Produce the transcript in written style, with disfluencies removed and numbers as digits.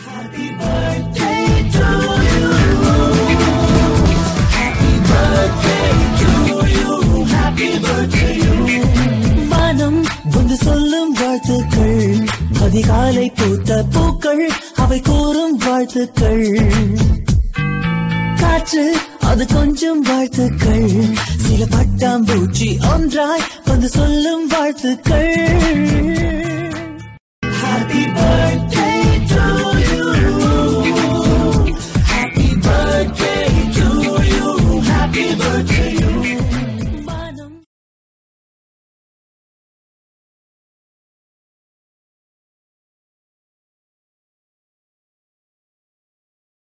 Happy birthday to you. Happy birthday to you. Happy birthday to you. வானம் வந்து சொல்லும் வாழ்த்துக்கள், அதிகாலை பூத்த பூக்கள் அவை கூறும் வாழ்த்துக்கள். காற்று அது கொஞ்சம் வாழ்த்துக்கள், சில பட்டாம்பூச்சி ஒன்றாய் வந்து சொல்லும் வாழ்த்துக்கள்.